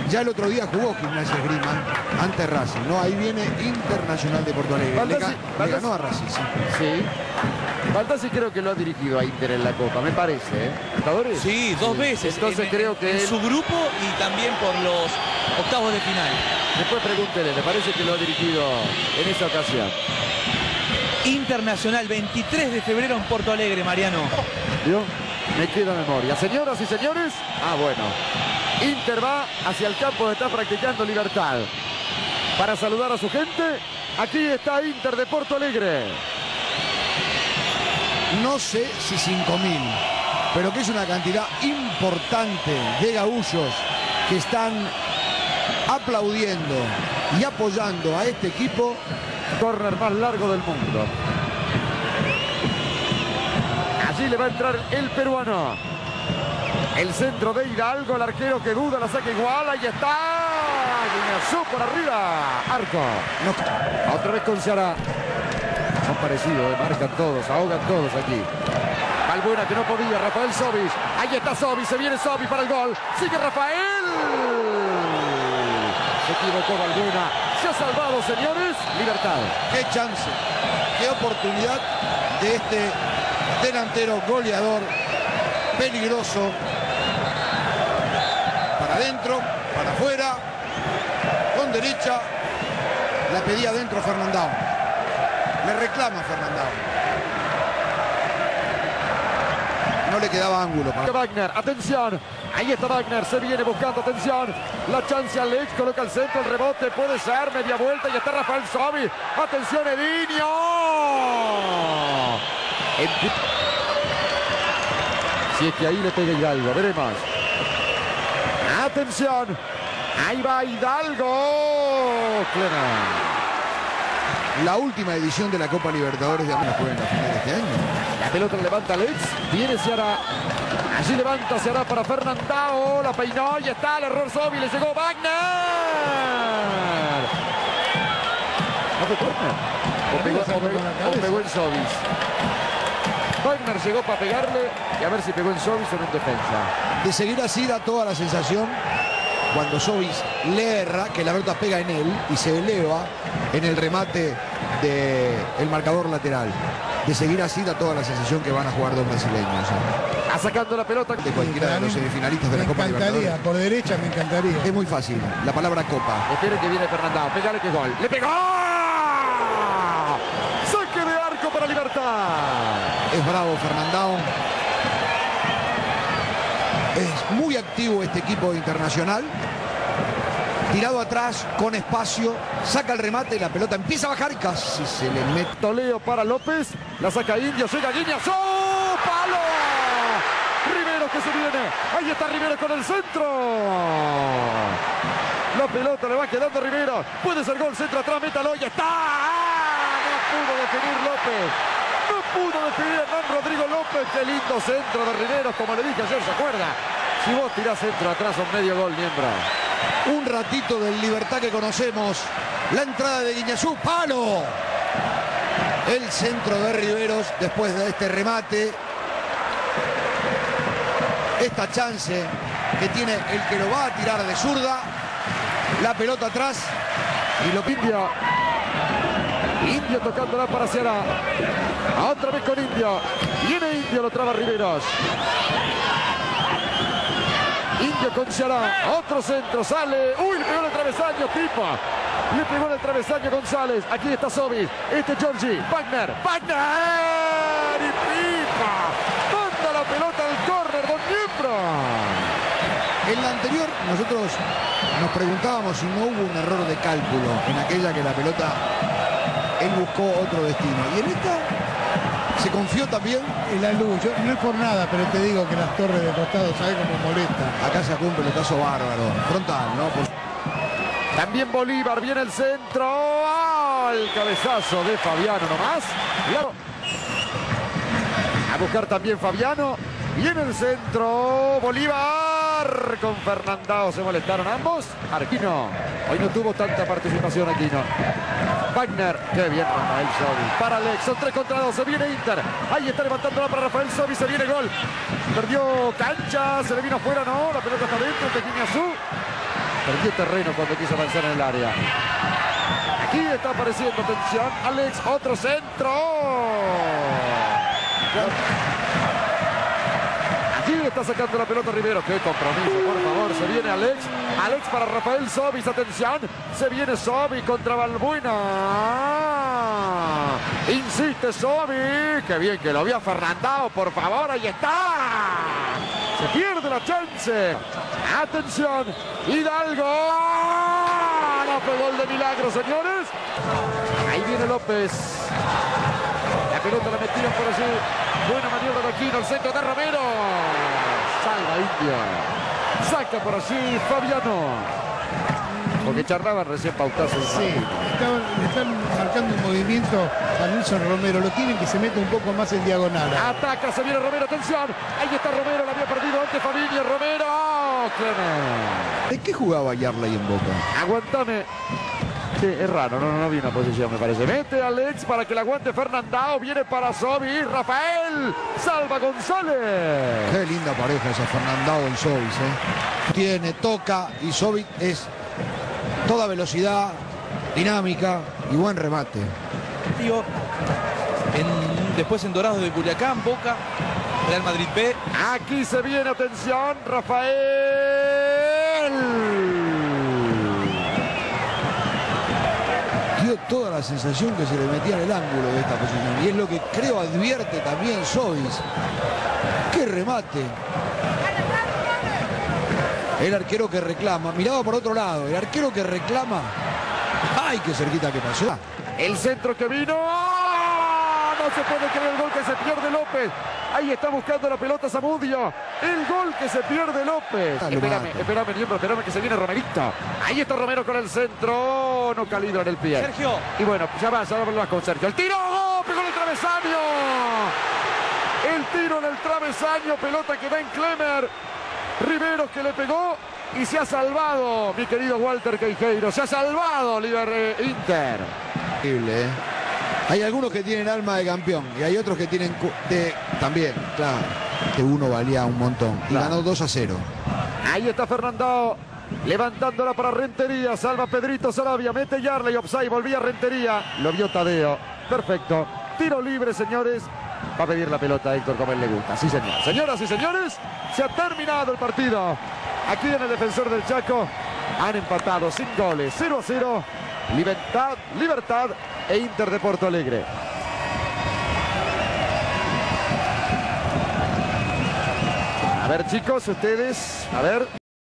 Ya el otro día jugó Gimnasia Esgrima ante Racing, ¿no? Ahí viene Internacional de Porto Alegre. Le ganó a Racing, sí. Sí. Baldassi creo que lo ha dirigido a Inter en la Copa, me parece, ¿eh? ¿Jugadores? Sí, dos veces. Entonces creo que en su grupo y también por los octavos de final. Después pregúntele, me parece que lo ha dirigido en esa ocasión. Internacional, 23 de febrero en Porto Alegre, Mariano. ¿Vio? Me queda memoria. Señoras y señores, bueno. Inter va hacia el campo donde está practicando Libertad. Para saludar a su gente, aquí está Inter de Porto Alegre. No sé si 5.000, pero que es una cantidad importante de gaullos que están aplaudiendo y apoyando a este equipo. Córner más largo del mundo. Allí le va a entrar el peruano. El centro de Hidalgo, el arquero que duda, la saca igual, ahí está. Guiñazú por arriba. Arco. No. Otra vez con Ceará. Son parecidos, marcan todos, ahogan todos aquí. Balbuena que no podía, Rafael Sobis. Ahí está Sobis, se viene Sobis para el gol. Sigue Rafael. Se equivocó Balbuena. Se ha salvado, señores. Libertad. Qué chance, qué oportunidad de este delantero goleador, peligroso. Para adentro, para afuera, con derecha. La pedía adentro Fernandao. Le reclama Fernandao. No le quedaba ángulo para Wagner, atención. Ahí está Wagner, se viene buscando, atención. La chance al Lex, coloca el centro, el rebote, puede ser, media vuelta y está Rafael Sobis. Atención, Edinho. Si es que ahí le pega Hidalgo, veremos. Atención. Ahí va Hidalgo. Clara. la última edición de la Copa Libertadores de América en la final de este año. La pelota la levanta Lex, viene Ceará. Allí levanta Ceará para Fernandao, la peinó y está el error Sobis, le llegó Wagner. ¿No fue corner? O pegó en Sobis. Wagner llegó para pegarle y a ver si pegó en Sobis o en defensa. De seguir así da toda la sensación cuando Sobis le erra que la pelota pega en él y se eleva en el remate del marcador lateral. De seguir así da toda la sensación que van a jugar dos brasileños. Está sacando la pelota de cualquiera de los semifinalistas de la Copa Libertadores. Por derecha me encantaría. Es muy fácil, la palabra Copa. Esperen que viene Fernandao, pégale que gol. ¡Le pegó! ¡Saque de arco para Libertad! Es bravo Fernandao. Es muy activo este equipo Internacional. Tirado atrás, con espacio, saca el remate y la pelota empieza a bajar y casi se le mete. Toleo para López, la saca Indio, llega Guiñazú, ¡palo! Rivero que se viene, ahí está Rivero con el centro. La pelota le va quedando a Rivero, puede ser gol, centro atrás, métalo, y está. No pudo definir López. No pudo definir Hernán Rodrigo López. Qué lindo centro de Rivero, como le dije ayer, ¿se acuerda? Si vos tirás centro atrás, son medio gol, miembro. Un ratito del Libertad que conocemos. La entrada de Guiñazú, ¡palo! El centro de Riveros después de este remate. Esta chance que tiene el que lo va a tirar de zurda. La pelota atrás y lo Indio. Indio tocándola para Ceará. Otra vez con Indio. Viene Indio, lo traba Riveros. Indio con Ceará. Otro centro, sale. Uy, le pegó en el travesaño, Pipa. Le pegó en el travesaño González. Aquí está Sobis. Este Giorgi. Wagner. ¡Wagner! Y Pipa. Manda la pelota al córner, don Miembro. En la anterior nosotros nos preguntábamos si no hubo un error de cálculo en aquella que la pelota él buscó otro destino. Y en esta se confió también. En la luz, yo, no es por nada, pero te digo que las torres de costado, ¿sabes cómo molesta? Acá sacó un pelotazo bárbaro, frontal, ¿no? También Bolívar, viene el centro. ¡Oh! El cabezazo de Fabiano nomás. Claro. A buscar también Fabiano. Viene el centro. Bolívar con Fernandao. Se molestaron ambos. Arquino. Hoy no tuvo tanta participación Aquino. Wagner. Qué bien Rafael Sobis. Para Alex. Son 3 contra 2. Se viene Inter. Ahí está levantándola para Rafael Sobis. Se viene gol. Perdió cancha. Se le vino afuera. No. La pelota está dentro de Guiñazú. Perdió terreno cuando quiso avanzar en el área. Aquí está apareciendo, atención, Alex, otro centro. Aquí está sacando la pelota Rivero. Qué compromiso, por favor. Se viene Alex. Alex para Rafael Sobis. Atención. Se viene Sobis contra Balbuena. Insiste Sobis. Qué bien que lo vio Fernandao. Por favor, ahí está. Se pierde la chance. Atención. Hidalgo. No fue gol de milagro, señores. Ahí viene López. La pelota la metieron por allí. Buena maniobra de Aquino, el centro de Romero. Salva India. Saca por allí Fabiano. Porque charlaban recién pautazo. Sí, le están marcando un movimiento a Nelson Romero. Lo quieren que se meta un poco más en diagonal. Ataca, se viene Romero, atención. Ahí está Romero, la había perdido antes Fabinho. Romero. Clemente. ¿De qué jugaba Yarley en Boca? Aguantame. Sí, es raro, no vi una posición, me parece. Mete Alex para que la aguante Fernandao. Viene para Sobis. Rafael. Salva González. Qué linda pareja esa Fernandao y Sobis, Tiene, toca y Sobis es toda velocidad, dinámica y buen remate. Después en Dorados de Culiacán, Boca, Real Madrid B. Aquí se viene, atención, Rafael. Dio toda la sensación que se le metía en el ángulo de esta posición. Y es lo que creo advierte también Sobis. ¡Qué remate! El arquero que reclama. Miraba por otro lado. El arquero que reclama. ¡Ay, qué cerquita que pasó! El centro que vino. ¡Oh! No se puede creer el gol que se pierde López. Ahí está buscando la pelota Zamudio. El gol que se pierde López. Espérame, Niembro, espérame que se viene Romerito. Ahí está Romero con el centro. No calibra en el pie. Sergio. Y bueno, ya va con Sergio. El tiro. ¡Oh! Pegó en el travesaño. El tiro en el travesaño. Pelota que va en Clemer. Riveros que le pegó y se ha salvado, mi querido Walter Queijeiro. Se ha salvado Inter. Increíble, Hay algunos que tienen alma de campeón y hay otros que tienen también, claro. Este uno valía un montón y ganó 2-0. Ahí está Fernandao levantándola para Rentería. Salva Pedrito Sarabia. Mete Yarley. Offside. Volvía Rentería. Lo vio Tadeo. Perfecto. Tiro libre, señores. Va a pedir la pelota a Héctor como él le gusta. Sí, señor. Señoras y señores, se ha terminado el partido. Aquí en el Defensor del Chaco han empatado sin goles. 0-0. Libertad e Inter de Porto Alegre. A ver, chicos, ustedes. A ver.